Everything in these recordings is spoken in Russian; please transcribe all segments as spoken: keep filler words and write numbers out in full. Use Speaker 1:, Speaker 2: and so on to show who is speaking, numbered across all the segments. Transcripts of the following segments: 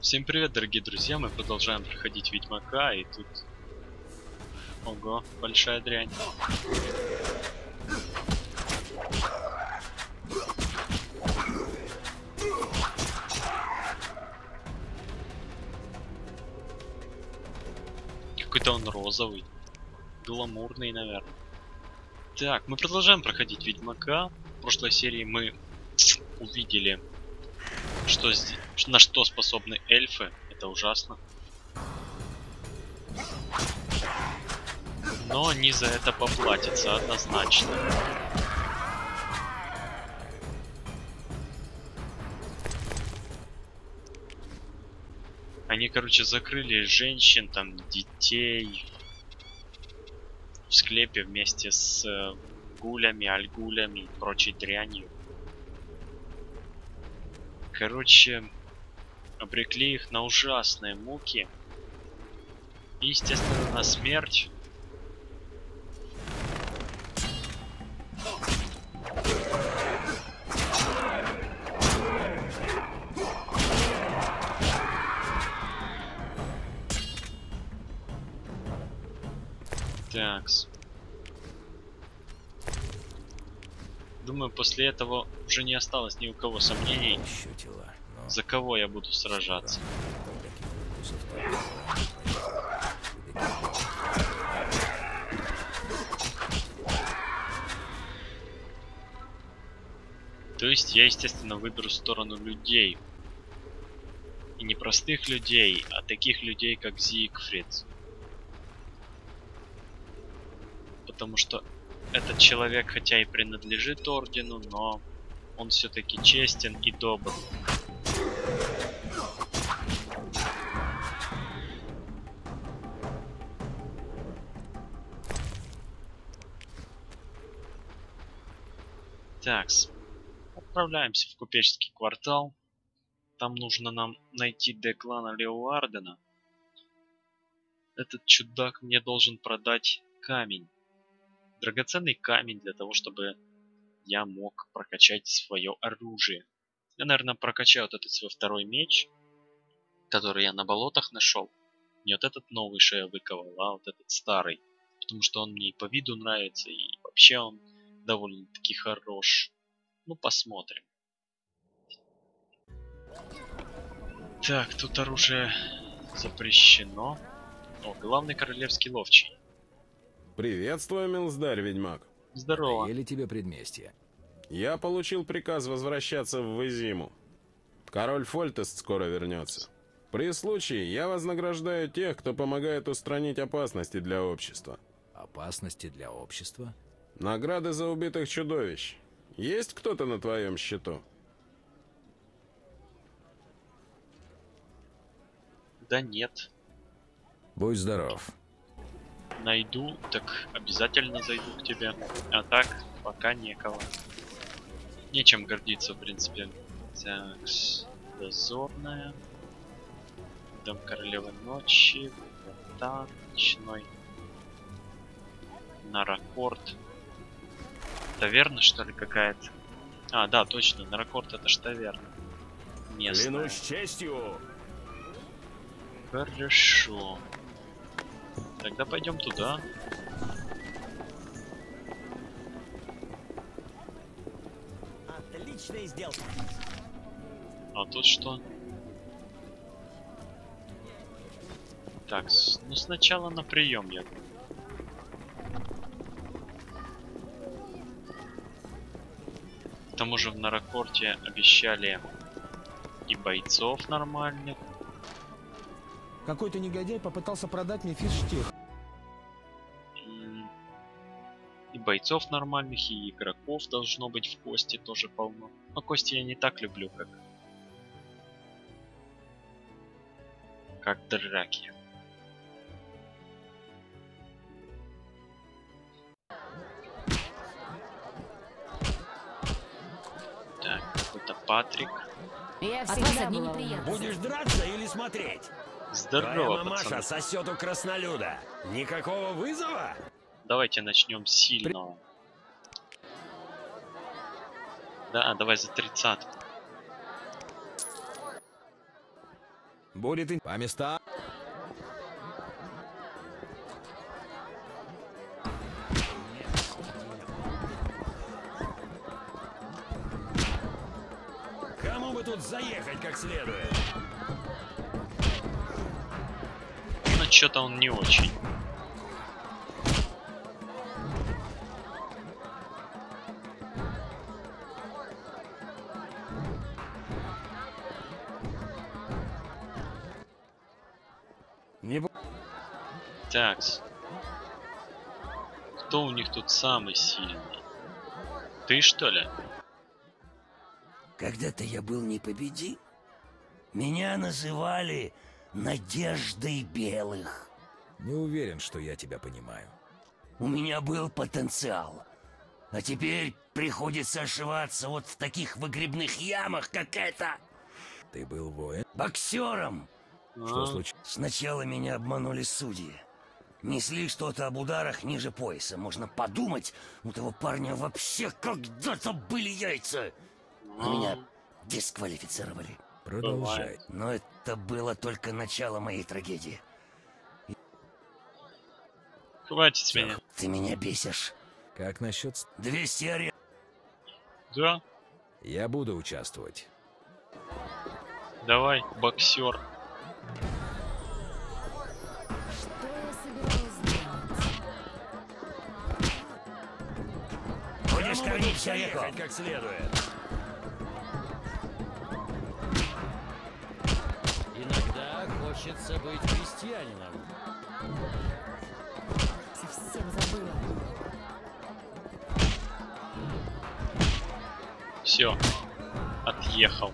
Speaker 1: Всем привет, дорогие друзья, мы продолжаем проходить Ведьмака, и тут... Ого, большая дрянь. Какой-то он розовый, гламурный, наверное. Так, мы продолжаем проходить Ведьмака. В прошлой серии мы увидели, что здесь, на что способны эльфы. Это ужасно. Но они за это поплатятся однозначно. Они, короче, закрыли женщин, там, детей в склепе вместе с гулями, альгулями и прочей дрянью. Короче, обрекли их на ужасные муки. И, естественно, на смерть. Такс. Думаю, после этого уже не осталось ни у кого сомнений,
Speaker 2: тела,
Speaker 1: за кого я буду сражаться. То есть я, естественно, выберу сторону людей. И не простых людей, а таких людей, как Зигфрид. Потому что этот человек, хотя и принадлежит ордену, но он все-таки честен и добр. Такс. Отправляемся в купеческий квартал. Там нужно нам найти Деклана Леуардена. Этот чудак мне должен продать камень. Драгоценный камень для того, чтобы я мог прокачать свое оружие. Я, наверное, прокачаю вот этот свой второй меч, который я на болотах нашел. Не вот этот новый, что я выковал, а вот этот старый. Потому что он мне и по виду нравится, и вообще он довольно-таки хорош. Ну, посмотрим. Так, тут оружие запрещено. О, главный королевский ловчий.
Speaker 3: Приветствую, милздарь, ведьмак.
Speaker 1: Здорово.
Speaker 2: Или тебе предместье?
Speaker 3: Я получил приказ возвращаться в Визиму. Король Фольтест скоро вернется. При случае я вознаграждаю тех, кто помогает устранить опасности для общества.
Speaker 2: Опасности для общества?
Speaker 3: Награды за убитых чудовищ. Есть кто-то на твоем счету?
Speaker 1: Да нет.
Speaker 2: Будь здоров.
Speaker 1: Найду, так обязательно зайду к тебе. А так, пока некого. Нечем гордиться, в принципе. Так, дозорная. Дом королевы ночи. Врата, ночной. Наракорд. Таверна, что ли, какая-то? А, да, точно, Наракорд это ж таверна. Местная.
Speaker 3: Клянусь честью!
Speaker 1: Хорошо. Тогда пойдем туда.
Speaker 4: Отличная сделка.
Speaker 1: А тут что? Так, с- ну сначала на прием я. К тому же в Наракорте обещали и бойцов нормальных.
Speaker 4: Какой-то негодяй попытался продать мне физштех.
Speaker 1: м, И бойцов нормальных, и игроков должно быть в кости тоже полно. Но кости я не так люблю, как... Как драки. Так, какой-то Патрик.
Speaker 5: Я
Speaker 6: От вас
Speaker 5: всегда
Speaker 6: одни
Speaker 5: была
Speaker 6: неприятности.
Speaker 4: Будешь драться или смотреть?
Speaker 1: Здорово,
Speaker 4: Твоя мамаша
Speaker 1: пацаны.
Speaker 4: сосет у краснолюда. Никакого вызова?
Speaker 1: Давайте начнем с сильного. Да, давай за тридцатку.
Speaker 2: Будет и... По местам.
Speaker 5: Кому бы тут заехать как следует?
Speaker 1: Но что-то он не очень.
Speaker 5: Не...
Speaker 1: Такс. Кто у них тут самый сильный? Ты что ли?
Speaker 5: Когда-то я был непобедим. Меня называли Надеждой Белых.
Speaker 2: Не уверен, что я тебя понимаю.
Speaker 5: У меня был потенциал. А теперь приходится ошиваться вот в таких выгребных ямах, как эта.
Speaker 2: Ты был воин?
Speaker 5: Боксером.
Speaker 2: Что
Speaker 1: А,
Speaker 2: случилось?
Speaker 5: Сначала меня обманули судьи. Несли что-то об ударах ниже пояса. Можно подумать, у того парня вообще когда-то были яйца. Но меня дисквалифицировали.
Speaker 2: Продолжай.
Speaker 5: Но это было только начало моей трагедии.
Speaker 1: Хватит с меня.
Speaker 5: Ты меня бесишь.
Speaker 2: Как насчет... ст-
Speaker 5: двести аре...
Speaker 1: Да,
Speaker 2: Я буду участвовать.
Speaker 1: давай, боксер.
Speaker 6: Что я собираюсь сделать?
Speaker 5: Будешь кормить человеку.
Speaker 7: как следует. Иногда хочется быть крестьянином.
Speaker 6: Совсем забыла.
Speaker 1: Все, отъехал.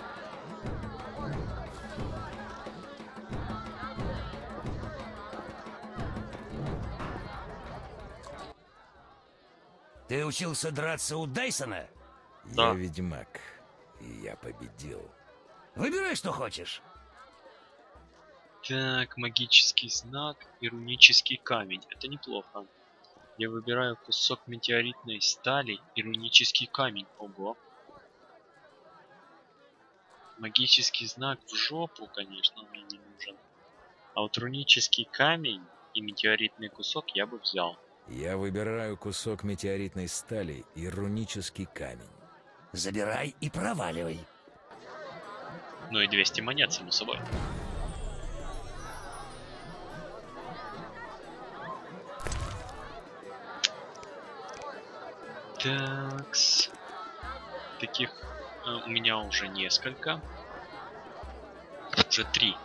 Speaker 5: Ты учился драться у Дайсона?
Speaker 1: Да.
Speaker 2: Я ведьмак. И я победил.
Speaker 5: Выбирай, что хочешь.
Speaker 1: Так, магический знак и рунический камень. Это неплохо. Я выбираю кусок метеоритной стали и рунический камень. Ого. Магический знак в жопу, конечно, мне не нужен. А вот рунический камень и метеоритный кусок я бы взял.
Speaker 2: Я выбираю кусок метеоритной стали и рунический камень.
Speaker 5: Забирай и проваливай.
Speaker 1: Ну и двести монет, само собой. Такс. Таких э, у меня уже несколько. Уже три.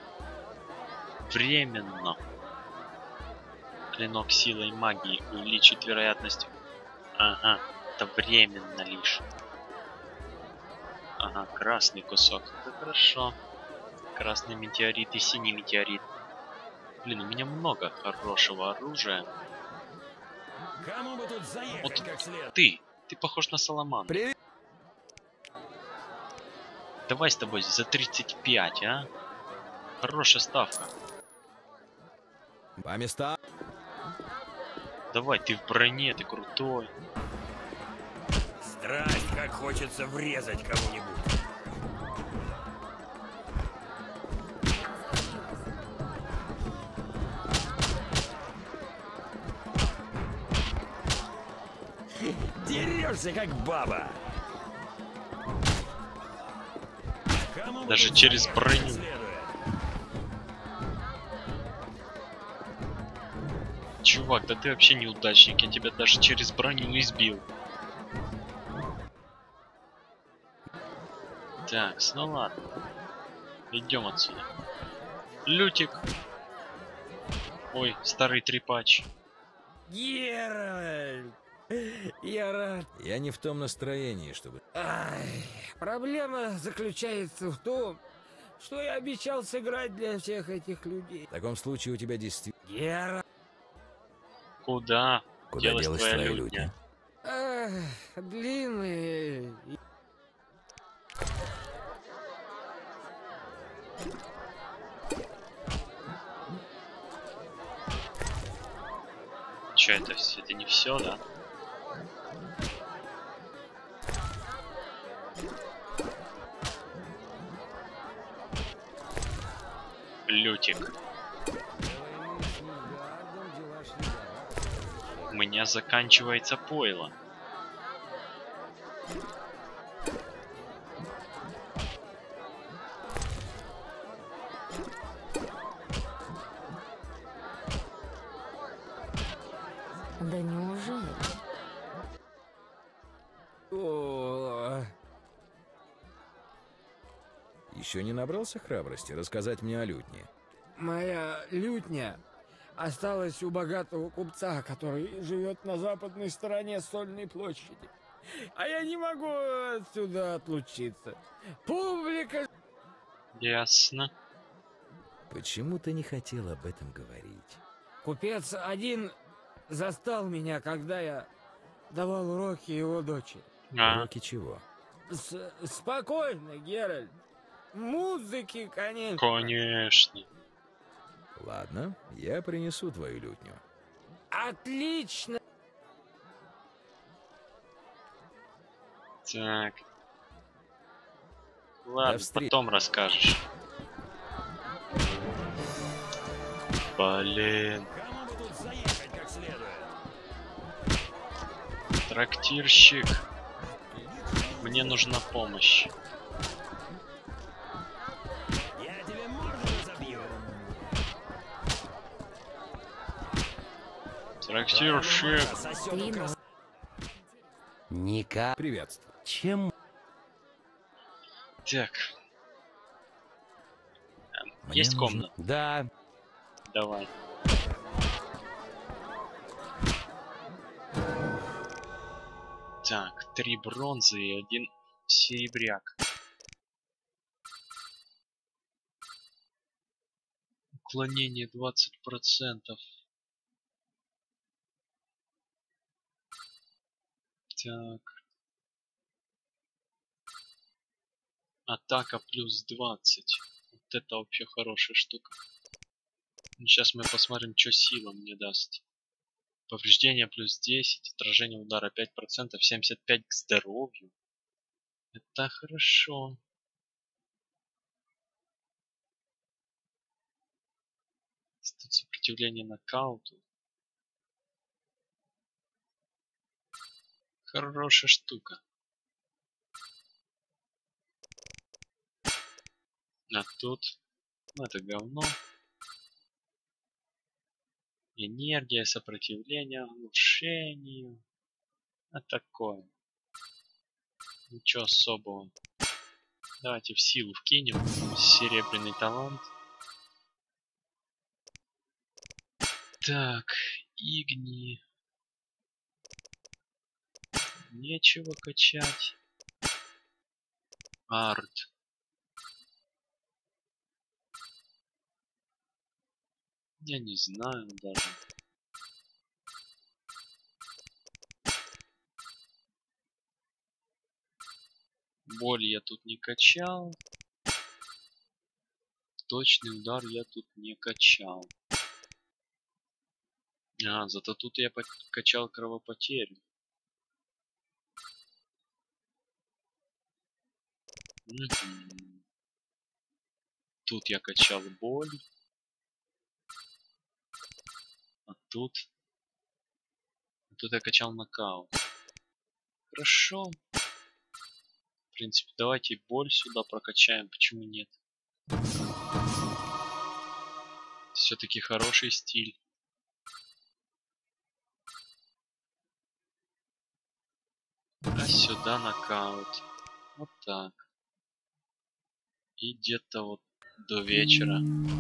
Speaker 1: Временно. Клинок силой магии увеличит вероятность. Ага, это временно лишь. Ага, красный кусок. Это хорошо. Красный метеорит и синий метеорит. Блин, у меня много хорошего оружия.
Speaker 7: Кому бы тут заехать
Speaker 1: Вот
Speaker 7: как следует?
Speaker 1: ты, ты похож на Саламан.
Speaker 2: Привет!
Speaker 1: Давай с тобой за тридцать пять, а? Хорошая ставка.
Speaker 2: По местам.
Speaker 1: Давай, ты в броне, ты крутой.
Speaker 7: Страсть, как хочется врезать кому-нибудь. Дерешься, как баба. Кому бы
Speaker 1: Даже
Speaker 7: тут
Speaker 1: через
Speaker 7: заехать
Speaker 1: броню.
Speaker 7: как следует?
Speaker 1: Чувак, да ты вообще неудачник, я тебя даже через броню избил. Так, ну ладно. Идем отсюда. Лютик. Ой, старый трепач.
Speaker 4: Геральт! Я рад.
Speaker 2: Я не в том настроении, чтобы...
Speaker 4: Ай, проблема заключается в том, что я обещал сыграть для всех этих людей.
Speaker 2: В таком случае у тебя действительно...
Speaker 4: Геральт!
Speaker 1: Куда?
Speaker 2: Куда
Speaker 1: Делась
Speaker 2: делась
Speaker 1: твоя
Speaker 2: твоя
Speaker 1: лютня?
Speaker 2: лютня?
Speaker 4: Ах, длинные.
Speaker 1: Че это? вс- Это не все, да? Лютик. У меня заканчивается пойло.
Speaker 6: Да неужели?
Speaker 4: О,
Speaker 2: Еще не набрался храбрости рассказать мне о лютне?
Speaker 4: моя лютня осталась у богатого купца, который живет на западной стороне Сольной площади. А я не могу отсюда отлучиться. Публика...
Speaker 1: Ясно.
Speaker 2: Почему ты не хотел об этом говорить?
Speaker 4: Купец один застал меня, когда я давал уроки его дочери.
Speaker 1: А,
Speaker 2: Уроки чего?
Speaker 4: С- спокойно, Геральт. Музыки, конечно.
Speaker 1: конечно.
Speaker 2: Ладно, я принесу твою лютню.
Speaker 4: Отлично.
Speaker 1: Так. Ладно,
Speaker 2: встречи.
Speaker 1: потом расскажешь. Блин.
Speaker 7: Кому бы тут заехать как следует?
Speaker 1: Трактирщик. Мне нужна помощь.
Speaker 7: Я тебе морду разобью.
Speaker 1: Трактирщик.
Speaker 7: Сосёт
Speaker 6: Ты
Speaker 7: у
Speaker 6: ну,
Speaker 7: крас-
Speaker 5: Ника,
Speaker 2: Приветствую.
Speaker 5: чем
Speaker 1: Так.
Speaker 5: мне
Speaker 1: Есть
Speaker 5: нужно-
Speaker 1: комната?
Speaker 5: Да,
Speaker 1: Давай. Так, три бронзы и один серебряк. Уклонение двадцать процентов. Так. Атака плюс двадцать. Вот это вообще хорошая штука. Сейчас мы посмотрим, что сила мне даст. Повреждение плюс десять, отражение удара пять процентов, семьдесят пять к здоровью. Это хорошо. Тут сопротивление нокауту. Хорошая штука. А тут, ну это говно. Энергия, сопротивление, оглушению. А такое. Ничего особого. Давайте в силу вкинем. Серебряный талант. Так, игни. Нечего качать. Арт. Я не знаю даже. Боль я тут не качал. Точный удар я тут не качал. А, зато тут я качал кровопотерю. Угу. Тут я качал боль. А тут... А тут я качал нокаут. Хорошо. В принципе, давайте боль сюда прокачаем. Почему нет? Все-таки хороший стиль. А сюда нокаут. Вот так. И где-то вот до вечера.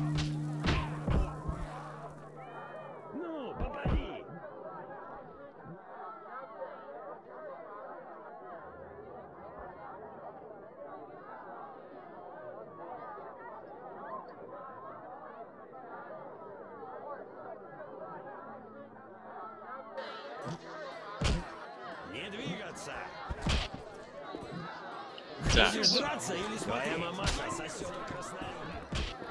Speaker 7: Ну, попади. Не двигаться.
Speaker 1: Так,
Speaker 7: Будешь драться или смотреть? Твоя мамаша сосет у краснолюда.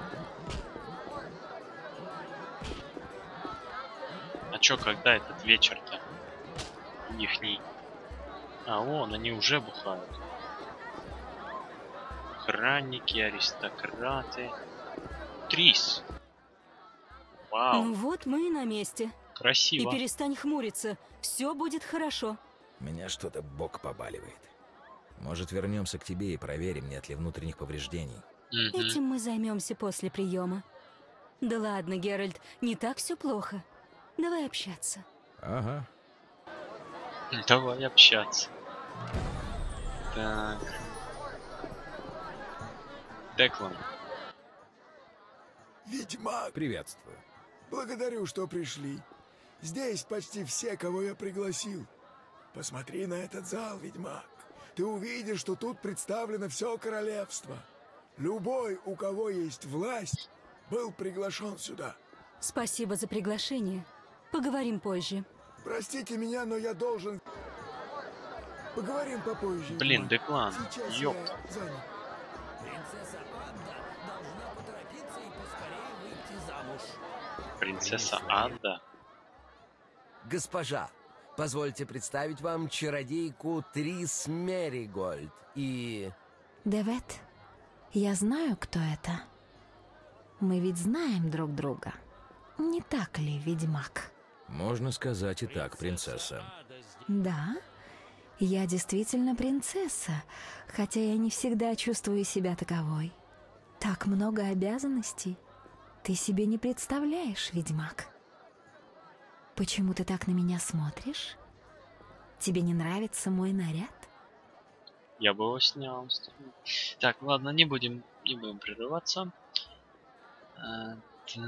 Speaker 1: а чё, когда этот вечер-то? Ихний. А, вон, они уже бухают. Охранники, аристократы. Трис. Вау,
Speaker 6: Ну вот мы и на месте. И
Speaker 1: красиво.
Speaker 6: перестань хмуриться. Все будет хорошо.
Speaker 2: Меня что-то бок побаливает. Может, вернемся к тебе и проверим, нет ли внутренних повреждений.
Speaker 1: Мгм.
Speaker 6: Этим мы займемся после приема. Да ладно, Геральт, не так все плохо. Давай общаться.
Speaker 2: Ага.
Speaker 1: Давай общаться. Так. Деклан.
Speaker 8: Ведьмак,
Speaker 2: Приветствую.
Speaker 8: благодарю, что пришли. Здесь почти все, кого я пригласил. Посмотри на этот зал, ведьмак. Ты увидишь, что тут представлено все королевство. Любой, у кого есть власть, был приглашен сюда.
Speaker 6: Спасибо за приглашение. Поговорим позже.
Speaker 8: Простите меня, но я должен... Поговорим попозже.
Speaker 1: Блин,
Speaker 8: ведьмак.
Speaker 1: Деклан.
Speaker 8: Сейчас
Speaker 1: Ёпта.
Speaker 8: я занят.
Speaker 7: Принцесса Анда должна поторопиться и поскорее выйти замуж.
Speaker 1: Принцесса Анда.
Speaker 9: Госпожа, позвольте представить вам чародейку Трис Меригольд и...
Speaker 6: Девет, я знаю, кто это. Мы ведь знаем друг друга. Не так ли, ведьмак?
Speaker 2: Можно сказать и так, принцесса.
Speaker 6: Да, я действительно принцесса, хотя я не всегда чувствую себя таковой. Так много обязанностей. Ты себе не представляешь, ведьмак. Почему ты так на меня смотришь? Тебе не нравится мой наряд?
Speaker 1: Я бы его снял. Так, ладно, не будем, не будем прерываться. А, так.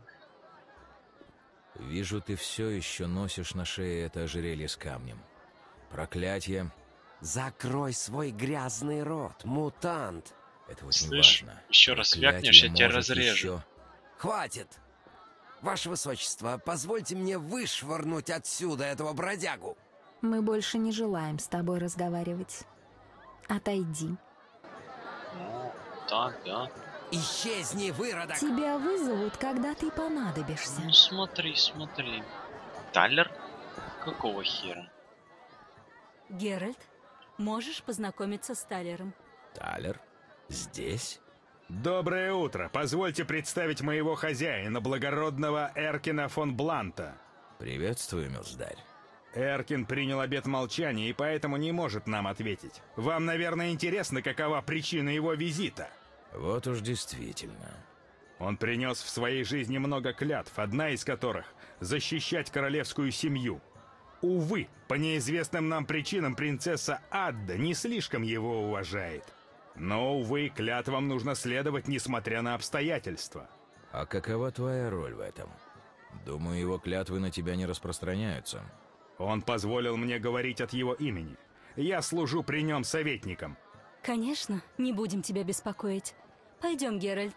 Speaker 2: Вижу, ты все еще носишь на шее это ожерелье с камнем. Проклятье.
Speaker 9: Закрой свой грязный рот, мутант.
Speaker 2: Это очень
Speaker 1: Слышь,
Speaker 2: важно.
Speaker 1: еще раз
Speaker 2: Проклятие
Speaker 1: вякнешь, я тебя
Speaker 2: может
Speaker 1: разрежу.
Speaker 2: еще-
Speaker 9: Хватит. Ваше Высочество, позвольте мне вышвырнуть отсюда этого бродягу.
Speaker 6: Мы больше не желаем с тобой разговаривать. Отойди.
Speaker 1: Ну, так, да.
Speaker 9: Исчезни, выродок!
Speaker 6: Тебя вызовут, когда ты понадобишься.
Speaker 1: Ну смотри, смотри. Талер? Какого хера?
Speaker 6: Геральт, можешь познакомиться с Талером?
Speaker 2: Талер? Здесь?
Speaker 10: Доброе утро. Позвольте представить моего хозяина, благородного Эркина фон Бланта.
Speaker 2: Приветствую, милздарь.
Speaker 10: Эркин принял обет молчания и поэтому не может нам ответить. Вам, наверное, интересно, какова причина его визита.
Speaker 2: Вот уж действительно.
Speaker 10: Он принес в своей жизни много клятв, одна из которых — защищать королевскую семью. Увы, по неизвестным нам причинам принцесса Адда не слишком его уважает. Но, увы, клятвам нужно следовать, несмотря на обстоятельства.
Speaker 2: А какова твоя роль в этом? Думаю, его клятвы на тебя не распространяются.
Speaker 10: Он позволил мне говорить от его имени. Я служу при нем советником.
Speaker 6: Конечно, не будем тебя беспокоить. Пойдем, Геральт.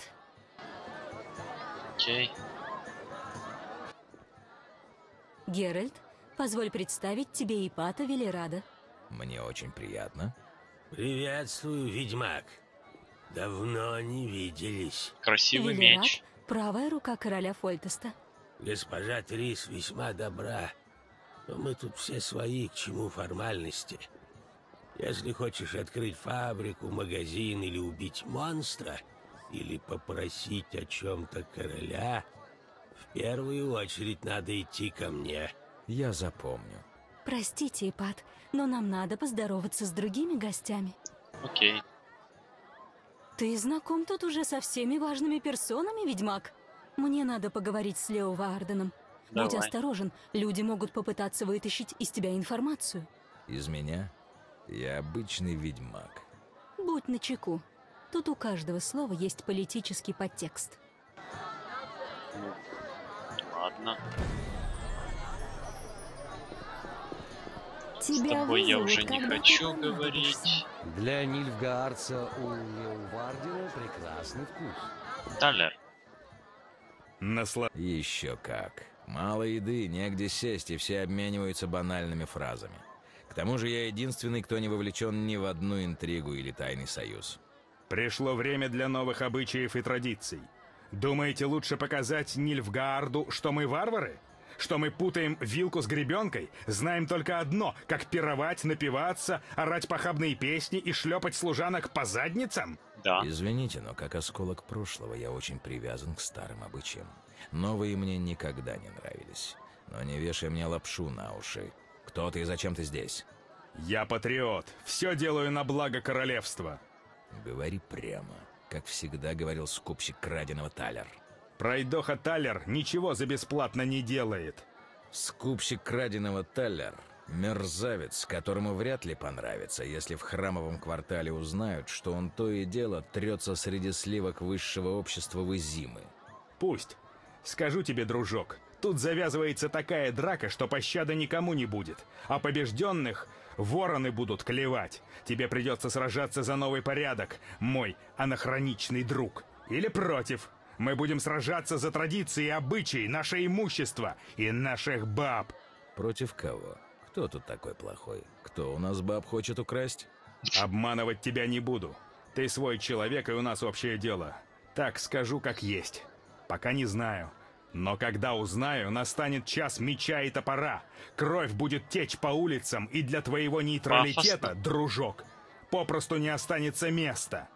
Speaker 1: Окей.
Speaker 6: Геральт, позволь представить тебе Ипата Велерада.
Speaker 2: Мне очень приятно.
Speaker 7: Приветствую, ведьмак. Давно не виделись.
Speaker 1: Красивый
Speaker 6: Велерад,
Speaker 1: меч.
Speaker 6: правая рука короля Фольтеста.
Speaker 7: Госпожа Трис весьма добра. Но мы тут все свои, к чему формальности. Если хочешь открыть фабрику, магазин или убить монстра, или попросить о чем-то короля, в первую очередь надо идти ко мне.
Speaker 2: Я запомню.
Speaker 6: Простите, Ипат, но нам надо поздороваться с другими гостями.
Speaker 1: Окей.
Speaker 6: Ты знаком тут уже со всеми важными персонами, ведьмак? Мне надо поговорить с Лео Ваарденом. Будь
Speaker 1: Давай.
Speaker 6: осторожен, люди могут попытаться вытащить из тебя информацию.
Speaker 2: Из меня? Я обычный ведьмак.
Speaker 6: Будь начеку. Тут у каждого слова есть политический подтекст.
Speaker 1: Ну, ладно. С
Speaker 6: Тебя
Speaker 1: тобой я
Speaker 6: вызовут,
Speaker 1: уже не
Speaker 6: когда ты
Speaker 1: хочу
Speaker 6: понадобишься.
Speaker 1: говорить.
Speaker 9: Для Нильфгаарца у Леовардена прекрасный вкус.
Speaker 1: Талер.
Speaker 10: Насла...
Speaker 2: Еще как. Мало еды, негде сесть, и все обмениваются банальными фразами. К тому же я единственный, кто не вовлечен ни в одну интригу или тайный союз.
Speaker 10: Пришло время для новых обычаев и традиций. Думаете, лучше показать Нильфгаарду, что мы варвары? Что мы путаем вилку с гребенкой? Знаем только одно — как пировать, напиваться, орать похабные песни и шлепать служанок по задницам?
Speaker 1: Да.
Speaker 2: Извините, но как осколок прошлого я очень привязан к старым обычаям. Новые мне никогда не нравились. Но не вешай мне лапшу на уши. Кто ты и зачем ты здесь?
Speaker 10: Я патриот. Все делаю на благо королевства.
Speaker 2: Говори прямо, как всегда говорил скупщик краденого Талер.
Speaker 10: Пройдоха Талер ничего за бесплатно не делает.
Speaker 2: Скупщик краденого Талер — мерзавец, которому вряд ли понравится, если в храмовом квартале узнают, что он то и дело трется среди сливок высшего общества в Изимы.
Speaker 10: Пусть. Скажу тебе, дружок, тут завязывается такая драка, что пощады никому не будет, а побежденных вороны будут клевать. Тебе придется сражаться за новый порядок, мой анахроничный друг. Или против. Мы будем сражаться за традиции и обычаи, наше имущество и наших баб.
Speaker 2: Против кого? Кто тут такой плохой? Кто у нас баб хочет украсть?
Speaker 10: Обманывать тебя не буду. Ты свой человек, и у нас общее дело. Так скажу, как есть. Пока не знаю. Но когда узнаю, настанет час меча и топора. Кровь будет течь по улицам, и для твоего нейтралитета,
Speaker 1: Пафосно.
Speaker 10: дружок, попросту не останется места.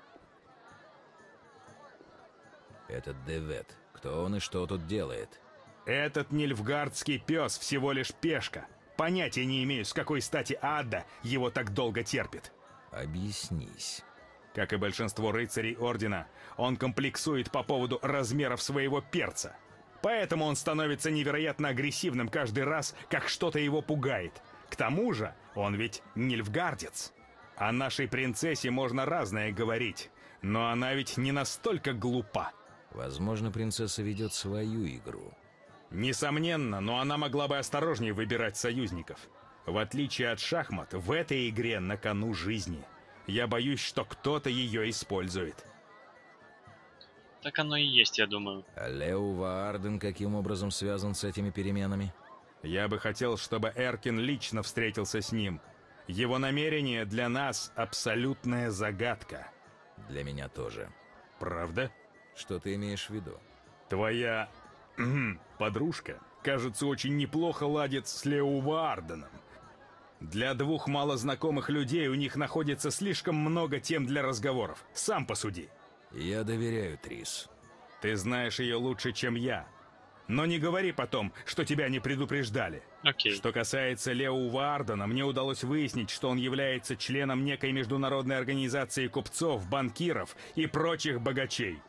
Speaker 2: Этот Девет. Кто он и что тут делает?
Speaker 10: Этот нильфгардский пес всего лишь пешка. Понятия не имею, с какой стати Адда его так долго терпит.
Speaker 2: Объяснись.
Speaker 10: Как и большинство рыцарей Ордена, он комплексует по поводу размеров своего перца. Поэтому он становится невероятно агрессивным каждый раз, как что-то его пугает. К тому же, он ведь нильфгардец. О нашей принцессе можно разное говорить, но она ведь не настолько глупа.
Speaker 2: Возможно, принцесса ведет свою игру.
Speaker 10: Несомненно, но она могла бы осторожнее выбирать союзников. В отличие от шахмат, в этой игре на кону жизни. Я боюсь, что кто-то ее использует.
Speaker 1: Так оно и есть, я думаю.
Speaker 2: А Лео Ваарден каким образом связан с этими переменами?
Speaker 10: Я бы хотел, чтобы Эркин лично встретился с ним. Его намерение для нас абсолютная загадка.
Speaker 2: Для меня тоже.
Speaker 10: Правда?
Speaker 2: Что ты имеешь в виду?
Speaker 10: Твоя подружка, кажется, очень неплохо ладит с Лео Ваарденом. Для двух малознакомых людей у них находится слишком много тем для разговоров. Сам посуди.
Speaker 2: Я доверяю Трис.
Speaker 10: Ты знаешь ее лучше, чем я. Но не говори потом, что тебя не предупреждали.
Speaker 1: Окей.
Speaker 10: Что касается Лео Ваардена, мне удалось выяснить, что он является членом некой международной организации купцов, банкиров и прочих богачей.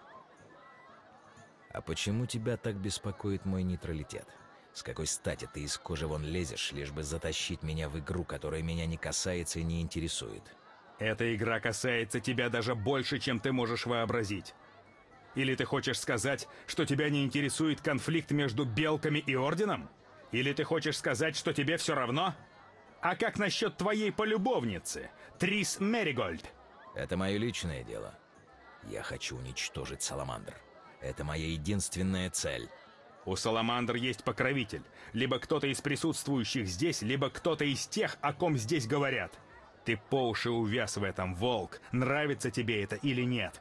Speaker 2: А почему тебя так беспокоит мой нейтралитет? С какой стати ты из кожи вон лезешь, лишь бы затащить меня в игру, которая меня не касается и не интересует?
Speaker 10: Эта игра касается тебя даже больше, чем ты можешь вообразить. Или ты хочешь сказать, что тебя не интересует конфликт между Белками и Орденом? Или ты хочешь сказать, что тебе все равно? А как насчет твоей полюбовницы, Трис Меригольд?
Speaker 2: Это мое личное дело. Я хочу уничтожить Саламандр. Это моя единственная цель.
Speaker 10: У Саламандр есть покровитель. Либо кто-то из присутствующих здесь, либо кто-то из тех, о ком здесь говорят. Ты по уши увяз в этом, волк. Нравится тебе это или нет?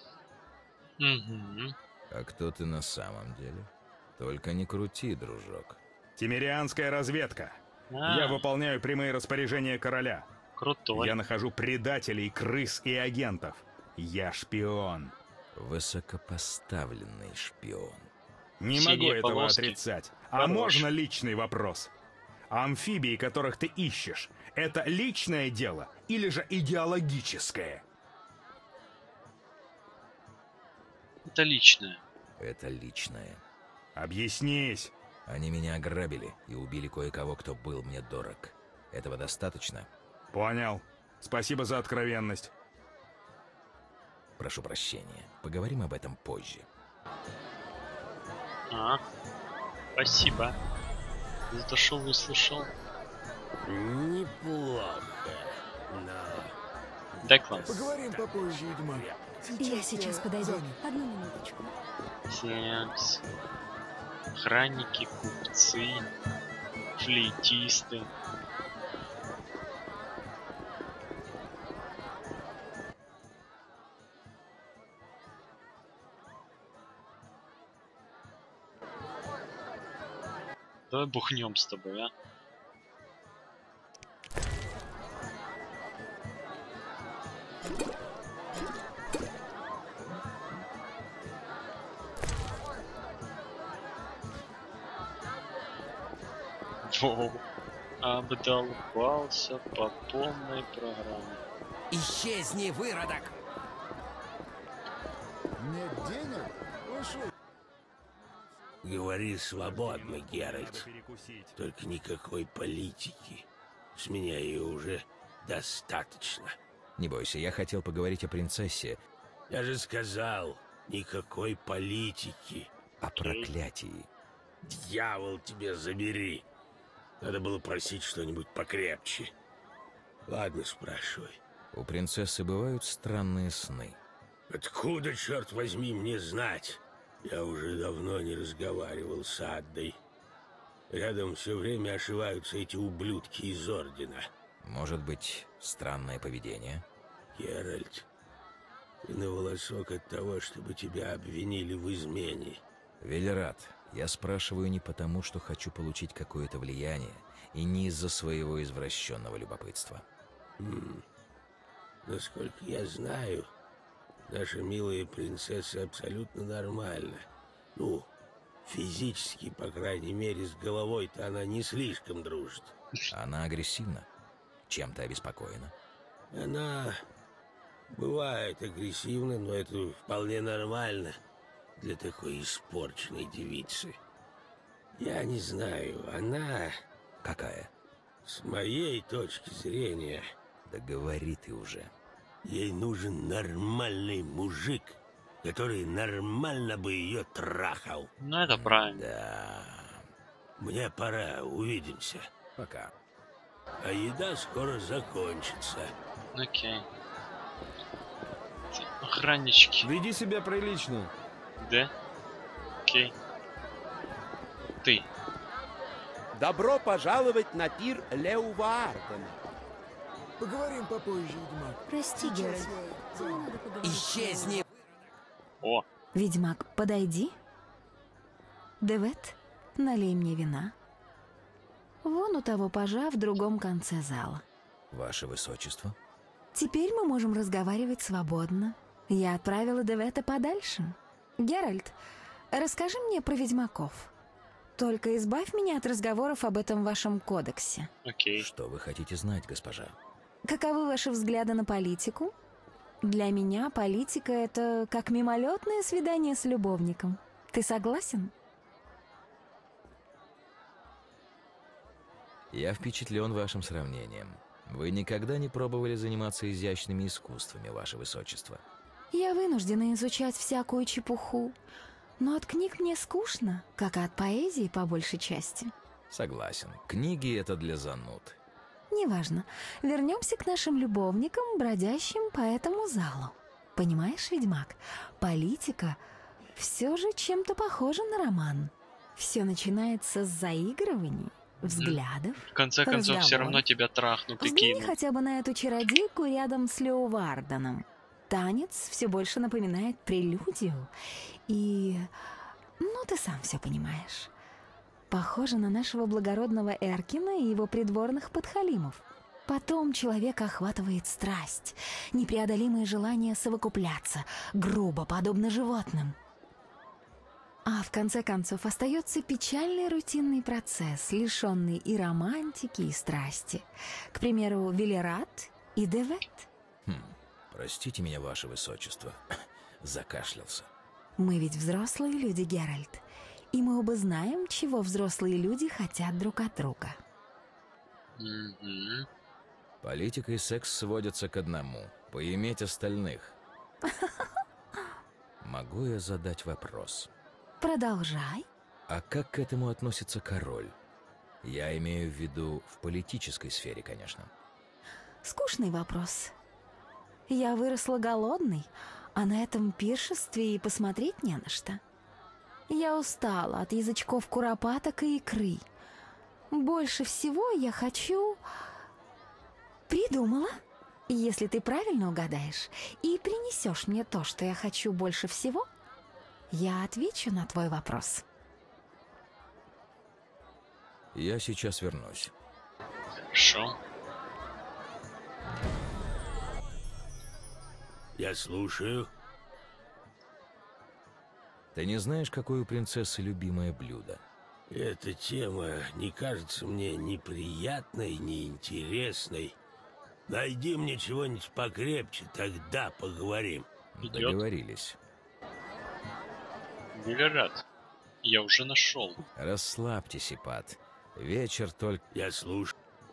Speaker 1: Угу.
Speaker 2: А кто ты на самом деле? Только не крути, дружок.
Speaker 10: Темерианская разведка.
Speaker 1: А,
Speaker 10: Я выполняю прямые распоряжения короля.
Speaker 1: крутой.
Speaker 10: Я нахожу предателей, крыс и агентов. Я шпион.
Speaker 2: Высокопоставленный шпион.
Speaker 10: Не
Speaker 1: Синие
Speaker 10: могу этого
Speaker 1: полоски.
Speaker 10: отрицать. А
Speaker 1: Хорош.
Speaker 10: можно личный вопрос? Амфибии, которых ты ищешь, это личное дело или же идеологическое?
Speaker 1: Это личное.
Speaker 2: Это личное.
Speaker 10: Объяснись.
Speaker 2: Они меня ограбили и убили кое-кого, кто был мне дорог. Этого достаточно?
Speaker 10: Понял. Спасибо за откровенность.
Speaker 2: Прошу прощения. Поговорим об этом позже.
Speaker 1: А, спасибо. За то, что выслушал.
Speaker 7: Неплохо, но...
Speaker 1: Деклан.
Speaker 8: Поговорим попозже, Ведьмак.
Speaker 6: Я сейчас
Speaker 8: я
Speaker 6: подойду.
Speaker 8: занят.
Speaker 6: Одну минуточку.
Speaker 1: Сеанс. Охранники, купцы, флейтисты. Давай бухнем с тобой, а? О, обдолбался по полной программе.
Speaker 9: Исчезни, выродок!
Speaker 8: Нет денег? Ушел.
Speaker 7: Говори свободно, Геральт. Только никакой политики. С меня ее уже достаточно.
Speaker 2: Не бойся, я хотел поговорить о принцессе.
Speaker 7: Я же сказал, никакой политики.
Speaker 2: О проклятии.
Speaker 7: Дьявол тебе забери. Надо было просить что-нибудь покрепче. Ладно, спрашивай.
Speaker 2: У принцессы бывают странные сны.
Speaker 7: Откуда, черт возьми, мне знать? Я уже давно не разговаривал с Аддой. Рядом все время ошиваются эти ублюдки из Ордена.
Speaker 2: Может быть, странное поведение?
Speaker 7: Геральт, ты на волосок от того, чтобы тебя обвинили в измене.
Speaker 2: Велерат, я спрашиваю не потому, что хочу получить какое-то влияние, и не из-за своего извращенного любопытства.
Speaker 7: Хм. Насколько я знаю, наша милая принцесса абсолютно нормальна. Ну, физически, по крайней мере, с головой-то она не слишком дружит.
Speaker 2: Она агрессивна? Чем-то обеспокоена?
Speaker 7: Она бывает агрессивна, но это вполне нормально для такой испорченной девицы. Я не знаю, она...
Speaker 2: Какая?
Speaker 7: С моей точки зрения...
Speaker 2: Да говори ты уже.
Speaker 7: Ей нужен нормальный мужик, который нормально бы ее трахал.
Speaker 1: Ну, это правильно.
Speaker 7: Да. Мне пора, увидимся.
Speaker 2: Пока.
Speaker 7: А еда скоро закончится.
Speaker 1: Окей. Охраннички.
Speaker 4: Веди себя прилично.
Speaker 1: Да? Окей. Ты.
Speaker 11: Добро пожаловать на пир Леувардена.
Speaker 8: Поговорим попозже, ведьмак.
Speaker 6: Прости,
Speaker 8: Сейчас
Speaker 6: Геральт.
Speaker 8: я занят.
Speaker 9: Исчезни!
Speaker 1: О,
Speaker 6: Ведьмак, подойди. Девет, налей мне вина. Вон у того пажа в другом конце зала.
Speaker 2: Ваше Высочество?
Speaker 6: Теперь мы можем разговаривать свободно. Я отправила Девета подальше. Геральт, расскажи мне про ведьмаков. Только избавь меня от разговоров об этом вашем кодексе.
Speaker 1: окей.
Speaker 2: Что вы хотите знать, госпожа?
Speaker 6: Каковы ваши взгляды на политику? Для меня политика — это как мимолетное свидание с любовником. Ты согласен?
Speaker 2: Я впечатлен вашим сравнением. Вы никогда не пробовали заниматься изящными искусствами, Ваше Высочество?
Speaker 6: Я вынуждена изучать всякую чепуху. Но от книг мне скучно, как и от поэзии по большей части.
Speaker 2: Согласен. Книги — это для зануд.
Speaker 6: Неважно. Вернемся к нашим любовникам, бродящим по этому залу. Понимаешь, ведьмак, политика все же чем-то похожа на роман. Все начинается с заигрываний, взглядов,
Speaker 1: В конце концов, все равно
Speaker 6: разговоров.
Speaker 1: тебя трахнут и
Speaker 6: Взгляни
Speaker 1: кинут.
Speaker 6: хотя бы на эту чародейку рядом с Леуварданом. Танец все больше напоминает прелюдию. И... ну, ты сам все понимаешь. Похоже на нашего благородного Эркина и его придворных подхалимов. Потом человека охватывает страсть, непреодолимое желание совокупляться, грубо, подобно животным. А в конце концов остается печальный рутинный процесс, лишенный и романтики, и страсти. К примеру, Велерат и Девет.
Speaker 2: Хм, простите меня, Ваше Высочество. Закашлялся.
Speaker 6: Мы ведь взрослые люди, Геральт. И мы оба знаем, чего взрослые люди хотят друг от друга.
Speaker 1: Мгм.
Speaker 2: Политика и секс сводятся к одному — поиметь остальных. Могу я задать вопрос?
Speaker 6: Продолжай.
Speaker 2: А как к этому относится король? Я имею в виду в политической сфере, конечно.
Speaker 6: Скучный вопрос. Я выросла голодной, а на этом пиршестве и посмотреть не на что. Я устала от язычков куропаток и икры. Больше всего я хочу... Придумала. Если ты правильно угадаешь и принесешь мне то, что я хочу больше всего, я отвечу на твой вопрос.
Speaker 2: Я сейчас вернусь.
Speaker 1: Хорошо.
Speaker 7: Я слушаю.
Speaker 2: Ты не знаешь, какое у принцессы любимое блюдо?
Speaker 7: Эта тема не кажется мне неприятной, неинтересной. Найди мне чего-нибудь покрепче, тогда поговорим.
Speaker 1: Идет.
Speaker 2: Договорились.
Speaker 1: Миллерат. Я уже нашел.
Speaker 2: Расслабьтесь, Ипат. Вечер только...
Speaker 7: Я слушаю.